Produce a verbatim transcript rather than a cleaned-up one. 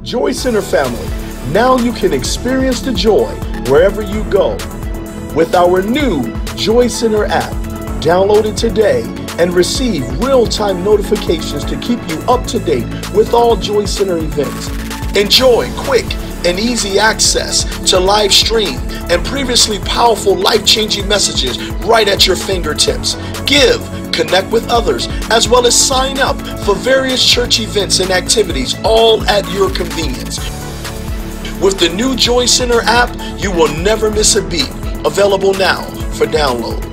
Joy Center family, now you can experience the joy wherever you go with our new Joy Center app. Download it today and receive real-time notifications to keep you up to date with all Joy Center events. Enjoy quick and easy access to live stream and previously powerful life-changing messages right at your fingertips. Give, connect with others, as well as sign up for various church events and activities, all at your convenience. With the new Joy Center app, you will never miss a beat. Available now for download.